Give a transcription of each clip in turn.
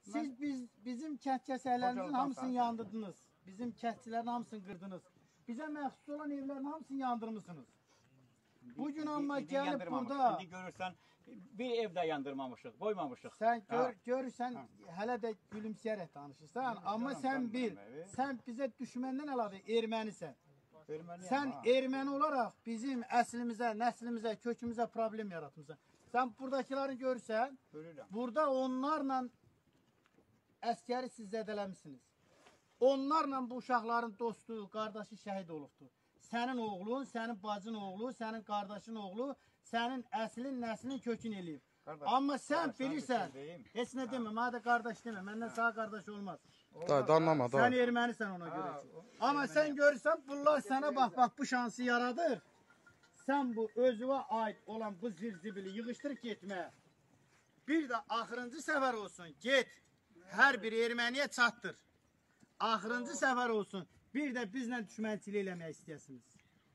Siz bizim kənd kəsəklərimizin hamısını yandırdınız. Bizim kəndçilərin hamısını qırdınız. Bizə məxsus olan evlərin hamısını yandırmışsınız. Bugün amma gəlib burada... İndi görürsən, bir evdə yandırmamışıq, qoymamışıq. Sən görürsən, hələ də gülümsəyərək danışırsan. Amma sən bil, sən bizə düşməndən əlavə ermənisən. Sən erməni olaraq bizim əslimizə, nəslimizə, kökümüzə problem yaratmışsan. Sən buradakiları görürsən, burada onlarla əskəri siz zədələmişsiniz. Onlarla bu uşaqların dostu, qardaşı şəhid olubdur. Sənin oğlun, sənin bacın oğlu, sənin qardaşın oğlu, sənin əslin, nəslin kökün eləyib. Amma sən bilirsən, heç nə demə, mənə də qardaş demə, məndən sağ qardaş olmaz. Danlama, da. Sən ermənisən ona görə ki. Amma sən görürsən, bunlar sənə bax, bu şansı yaradır. Sən bu özüvə aid olan bu zirzibili yığışdırıb getməyə. Bir də axırıncı səfər olsun, get, hər bir erməniyə çatdır. Axırıncı səfər olsun, bir də bizlə düşmənçilik eləmək istəyəsiniz.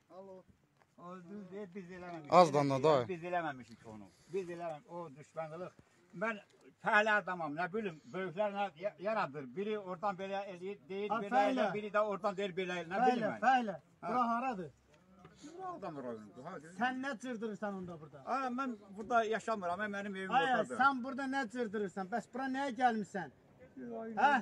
Biz eləməmişik. Az danla da. Biz eləməmişik onu. Biz eləməmişik, o düşmənçilik. Mən fəhlə adamam, nə bilim, böyüklər nə yaradır. Biri oradan belə eləyir, deyir belə elə, biri də oradan deyir belə elə, nə bilim mən. Fəhlə, bura haradır? Buradan buraya. Sən nə cırdırırsan onda burada? Mən burada yaşamıram, mənim evim oradadır. Sən burada nə cırdırırsan? Bəs bura nəyə gəlmişsən? Hə?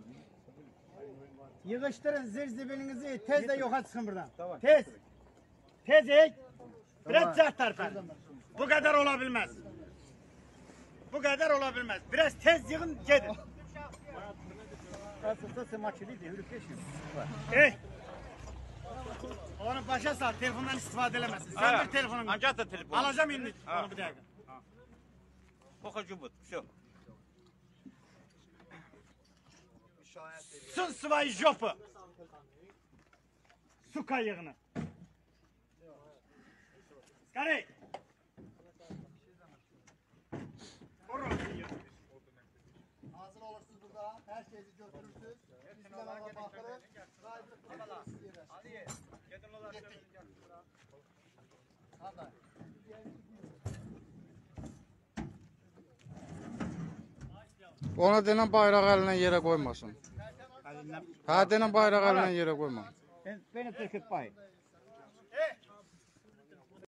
Yığışdırın zirzibilinizi, tez də yoxa çıxın buradan. Tez. Tez ey. Biraz cəhd tərpən. Bu qədər ola bilməz. Bu qədər ola bilməz. Biraz tez yığın, gedin. Ey. Onu başa sal, telefondan istifadə eləməsin. Sən bir telefonun. Ancaq da telefon. Alacağım indi onu bir dəqiqə. Poxacı bu, все. Сын свои жопы! Сука yığını. Скорей! Hazır olursunuz burada. Her şeyi götürürsünüz. Biz bana bakırız. Hadi, gedin olar. Hadi. Ona denən bayraq əlinə yerə qoymasın. Hə, denən bayraq əlinə yerə qoyma. Beni tırkıtmayın.